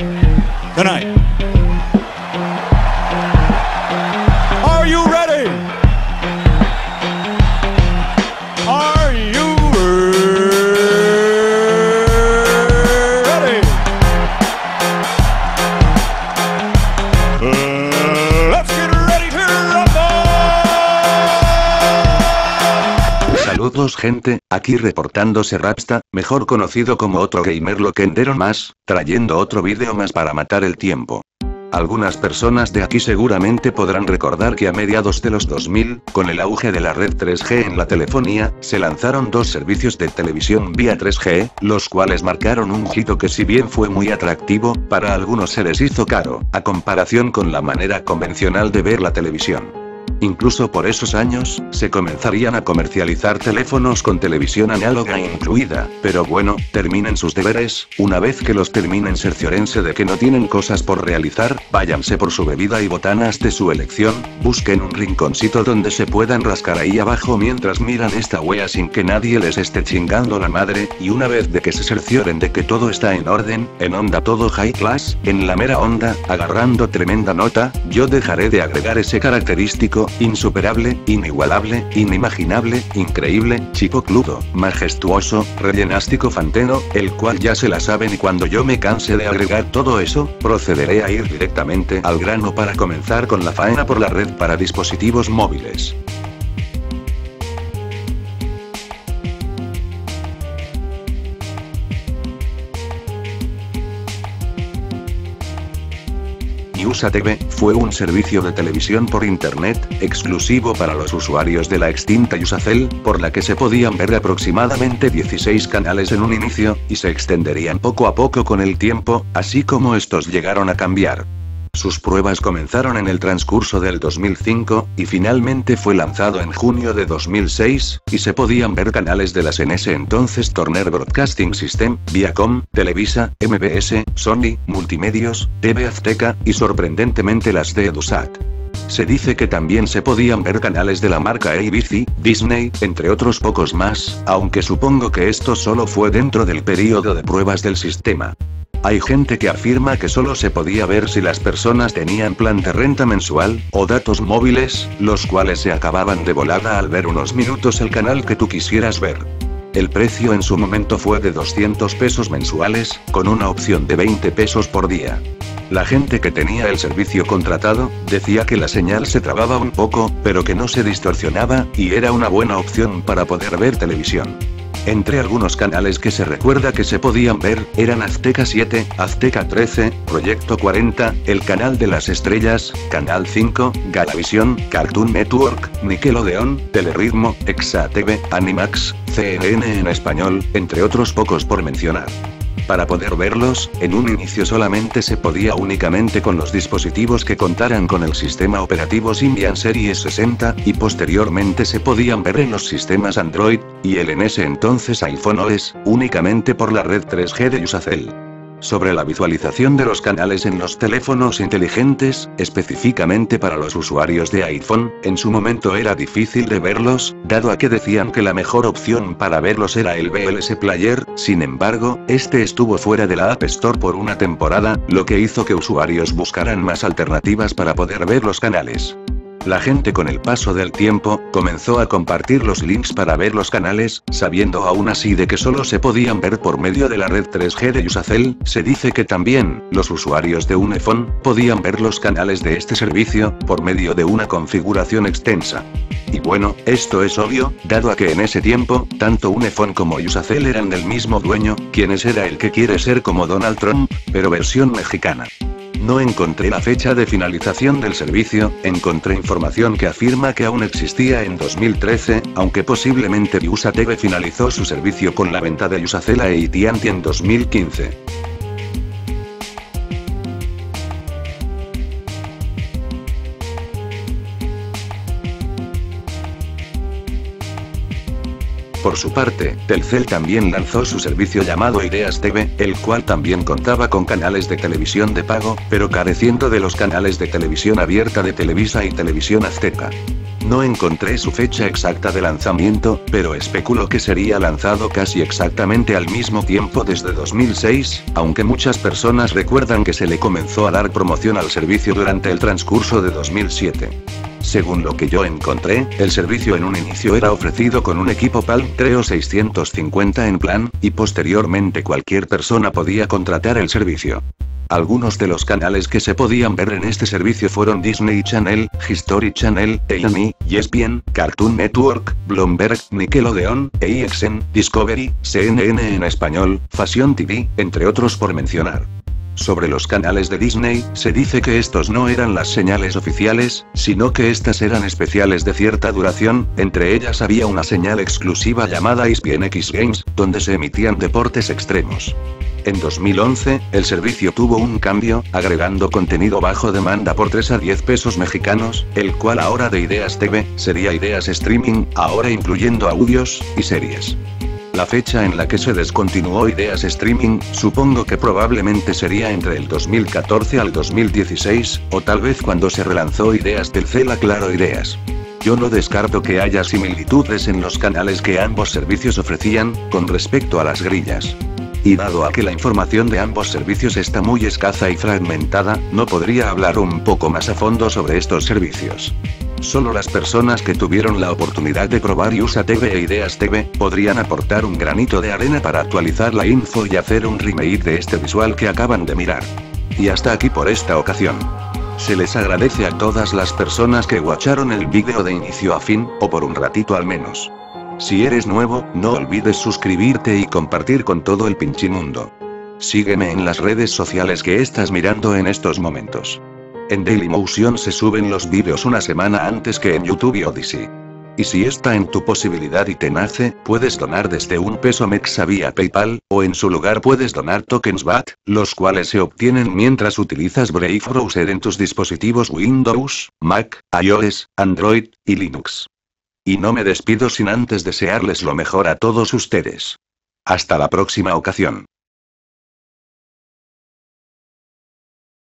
tonight. Are you ready? Are you ready? Let's get ready to rumble. Saludos gente, aquí reportándose Rapsta, mejor conocido como otro gamer loquendero más, trayendo otro vídeo más para matar el tiempo. Algunas personas de aquí seguramente podrán recordar que a mediados de los 2000, con el auge de la red 3G en la telefonía, se lanzaron dos servicios de televisión vía 3G, los cuales marcaron un hito que si bien fue muy atractivo, para algunos se les hizo caro, a comparación con la manera convencional de ver la televisión. Incluso por esos años, se comenzarían a comercializar teléfonos con televisión análoga incluida, pero bueno, terminen sus deberes, una vez que los terminen cerciórense de que no tienen cosas por realizar, váyanse por su bebida y botanas de su elección, busquen un rinconcito donde se puedan rascar ahí abajo mientras miran esta wea sin que nadie les esté chingando la madre, y una vez de que se cercioren de que todo está en orden, en onda todo high class, en la mera onda, agarrando tremenda nota, yo dejaré de agregar ese característico, insuperable, inigualable, inimaginable, increíble, chipocludo, majestuoso, rellenástico fanteno, el cual ya se la saben y cuando yo me canse de agregar todo eso, procederé a ir directamente al grano para comenzar con la faena por la red para dispositivos móviles. USA TV fue un servicio de televisión por internet, exclusivo para los usuarios de la extinta Usacell, por la que se podían ver aproximadamente 16 canales en un inicio, y se extenderían poco a poco con el tiempo, así como estos llegaron a cambiar. Sus pruebas comenzaron en el transcurso del 2005, y finalmente fue lanzado en junio de 2006, y se podían ver canales de las en ese entonces Turner Broadcasting System, Viacom, Televisa, MBS, Sony, Multimedios, TV Azteca, y sorprendentemente las de Edusat. Se dice que también se podían ver canales de la marca ABC, Disney, entre otros pocos más, aunque supongo que esto solo fue dentro del periodo de pruebas del sistema. Hay gente que afirma que solo se podía ver si las personas tenían plan de renta mensual, o datos móviles, los cuales se acababan de volada al ver unos minutos el canal que tú quisieras ver. El precio en su momento fue de 200 pesos mensuales, con una opción de 20 pesos por día. La gente que tenía el servicio contratado, decía que la señal se trababa un poco, pero que no se distorsionaba, y era una buena opción para poder ver televisión. Entre algunos canales que se recuerda que se podían ver, eran Azteca 7, Azteca 13, Proyecto 40, El Canal de las Estrellas, Canal 5, Galavisión, Cartoon Network, Nickelodeon, Teleritmo, Exa TV, Animax, CNN en español, entre otros pocos por mencionar. Para poder verlos, en un inicio solamente se podía únicamente con los dispositivos que contaran con el sistema operativo Symbian Series 60, y posteriormente se podían ver en los sistemas Android, y el en ese entonces iPhone OS, únicamente por la red 3G de Usacell. Sobre la visualización de los canales en los teléfonos inteligentes, específicamente para los usuarios de iPhone, en su momento era difícil de verlos, dado a que decían que la mejor opción para verlos era el VLC Player, sin embargo, este estuvo fuera de la App Store por una temporada, lo que hizo que usuarios buscaran más alternativas para poder ver los canales. La gente con el paso del tiempo, comenzó a compartir los links para ver los canales, sabiendo aún así de que solo se podían ver por medio de la red 3G de Usacell. Se dice que también, los usuarios de un iPhone, podían ver los canales de este servicio, por medio de una configuración extensa. Y bueno, esto es obvio, dado a que en ese tiempo, tanto un iPhone como Usacell eran del mismo dueño, quienes era el que quiere ser como Donald Trump, pero versión mexicana. No encontré la fecha de finalización del servicio, encontré información que afirma que aún existía en 2013, aunque posiblemente USA TV finalizó su servicio con la venta de Usacell a AT&T en 2015. Por su parte, Telcel también lanzó su servicio llamado Ideas TV, el cual también contaba con canales de televisión de pago, pero careciendo de los canales de televisión abierta de Televisa y Televisión Azteca. No encontré su fecha exacta de lanzamiento, pero especulo que sería lanzado casi exactamente al mismo tiempo desde 2006, aunque muchas personas recuerdan que se le comenzó a dar promoción al servicio durante el transcurso de 2007. Según lo que yo encontré, el servicio en un inicio era ofrecido con un equipo Palm Treo 650 en plan, y posteriormente cualquier persona podía contratar el servicio. Algunos de los canales que se podían ver en este servicio fueron Disney Channel, History Channel, A&E, ESPN, Cartoon Network, Bloomberg, Nickelodeon, EXN, Discovery, CNN en español, Fashion TV, entre otros por mencionar. Sobre los canales de Disney, se dice que estos no eran las señales oficiales, sino que estas eran especiales de cierta duración, entre ellas había una señal exclusiva llamada ESPN X Games, donde se emitían deportes extremos. En 2011, el servicio tuvo un cambio, agregando contenido bajo demanda por 3 a 10 pesos mexicanos, el cual ahora de Ideas TV, sería Ideas Streaming, ahora incluyendo audios y series. La fecha en la que se descontinuó Ideas Streaming, supongo que probablemente sería entre el 2014 al 2016, o tal vez cuando se relanzó Ideas Telcel a Claro Ideas. Yo no descarto que haya similitudes en los canales que ambos servicios ofrecían, con respecto a las grillas. Y dado a que la información de ambos servicios está muy escasa y fragmentada, no podría hablar un poco más a fondo sobre estos servicios. Solo las personas que tuvieron la oportunidad de probar USA TV e Ideas TV, podrían aportar un granito de arena para actualizar la info y hacer un remake de este visual que acaban de mirar. Y hasta aquí por esta ocasión. Se les agradece a todas las personas que watcharon el vídeo de inicio a fin, o por un ratito al menos. Si eres nuevo, no olvides suscribirte y compartir con todo el pinchimundo. Sígueme en las redes sociales que estás mirando en estos momentos. En Dailymotion se suben los vídeos una semana antes que en YouTube y Odyssey. Y si está en tu posibilidad y te nace, puedes donar desde $1 Mexa vía PayPal, o en su lugar puedes donar tokens BAT, los cuales se obtienen mientras utilizas Brave Browser en tus dispositivos Windows, Mac, iOS, Android y Linux. Y no me despido sin antes desearles lo mejor a todos ustedes. Hasta la próxima ocasión.